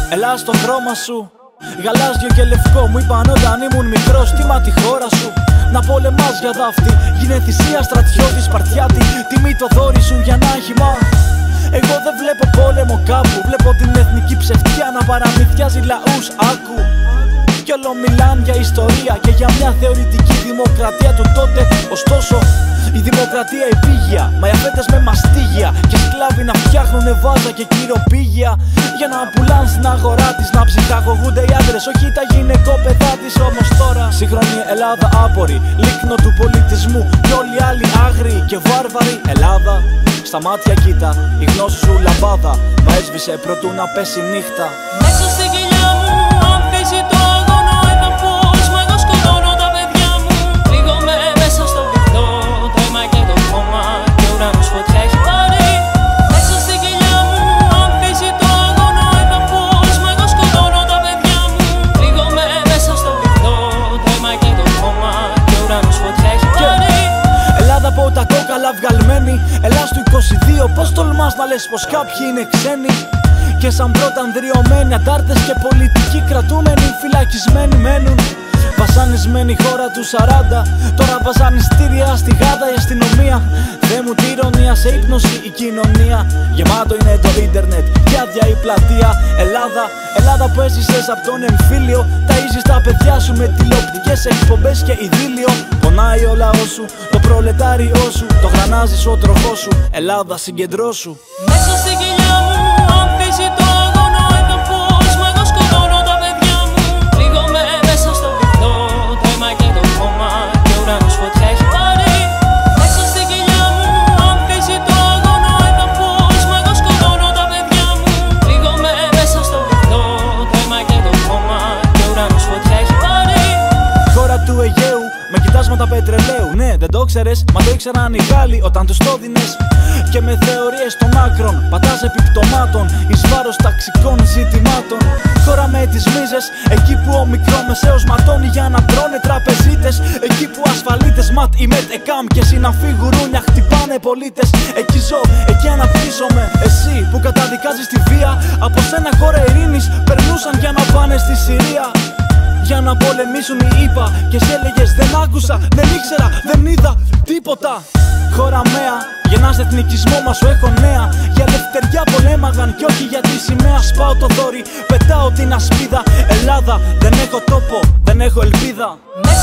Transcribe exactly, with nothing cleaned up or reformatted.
Έλα στο χρώμα σου, γαλάζιο και λευκό. Μου είπαν όταν ήμουν μικρός, τίμα τη χώρα σου. Να πολεμάς για δάφτη, γίνε θυσία στρατιώτη Σπαρτιάτη. Τιμή το δόρυ σου για να χυμά. Εγώ δεν βλέπω πόλεμο κάπου, βλέπω την εθνική ψευτιά να παραμυθιάζει λαούς. Άκου, κι όλο μιλάν για ιστορία και για μια θεωρητική δημοκρατία του τότε. Ωστόσο, η δημοκρατία επίγεια, μαϊαφέτες με μαστίγια και σκλάβοι να φτιάχνουνε βάζα και κυροπήγια για να πουλάν στην αγορά της, να ψυχαγωγούνται οι άντρες, όχι τα γυναικόπαιδά της. Όμως τώρα, σύγχρονη Ελλάδα άπορη, λίκνο του πολιτισμού κι όλοι οι άλλοι άγριοι και βάρβαροι. Ελλάδα, στα μάτια κοίτα, η γνώση σου λαμπάδα μα έσβησε προτού να πέσει νύχτα. Μέσα στην κοιλιά μου ανθίζει το αγώνα έδαφος, μα εγώ σκοτώνω τα παιδιά μου. Πλήγομαι μέσα στο βυθό, το αίμα και το χώμα και ο ουρανός φωτιά έχει πάρει. Μέσα στην κοιλιά μου ανθίζει το αγώνα έδαφος, μα εγώ σκοτώνω τα παιδιά μου. Πλήγομαι μέσα στο βυθό, το αίμα και το χώμα και ο ουρανός φωτιά έχει πάρει. Ελλάδα από τα κόκαλα βγαλμένη, Ελλάς του είκοσι δύο, πώς τολμάς να λες πως κάποιοι είναι ξένοι. Και σαν πρώτα ανδριωμένοι αντάρτες και πολιτικοί κρατούμενοι φυλακισμένοι μένουν. Βασανισμένη χώρα του σαράντα, τώρα βασανιστήρια στη Γάδα η αστυνομία. Δε μου τη ηρωνία, σε ύπνωση η κοινωνία. Γεμάτο είναι το ίντερνετ και άδεια η πλατεία. Ελλάδα, Ελλάδα που έζησες από τον εμφύλιο, ταΐζεις τα παιδιά σου με τηλεοπτικές εκπομπές και ειδήλιο. Πονάει ο λαός σου, το προλετάριό σου, το γρανάζεις ο τροχός σου. Ελλάδα συγκεντρώσου. Μέσα στην κοιλιά μου ανθίζει το αγώνα έδαφος, μα εγώ σκοτώνω τα παιδιά μου. Πλήγομαι μέσα στο βυθό, το αίμα και το χώμα και ο ουρανός φωτιά έχει πάρει. Μέσα στην κοιλιά μου ανθίζει το αγώνα έδαφος, μα εγώ σκοτώνω τα παιδιά μου. Πλήγομαι μέσα στο βυθό, το αίμα και το χώμα και ο ουρανός φωτιά έχει πάρει. Χώρα του Αιγαίου με κοιτάσματα πετρελαίου. Ναι, δεν το ξέρες, μα το ήξεραν οι Γάλλοι όταν τους το δίνες. Και με θεωρίες των άκρων πατάς επιπτωμάτων εις βάρος ταξικών ζητημάτων. Χώρα με τις μίζες, εκεί που ο μικρομεσαίος ματώνει για να τρώνε τραπεζίτες. Εκεί που ασφαλίτες ματ ή μετ εκάμ και συναφή γουρούνια χτυπάνε πολίτες. Εκεί ζω, εκεί αναπτύσσομαι. Εσύ που καταδικάζεις τη βία, από σένα χώρα ειρήνης περνούσαν για να πάνε στη Συρία. Για να πολεμήσουν οι ΗΠΑ και σε έλεγες δεν άκουσα, δεν ήξερα, δεν είδα τίποτα. Χώρα μέα, γεννάς εθνικισμό μα σου έχω νέα. Για ελευθεριά πολέμαγαν κι όχι για τη σημαία. Σπάω το δόρυ, πετάω την ασπίδα. Ελλάδα, δεν έχω τόπο, δεν έχω ελπίδα.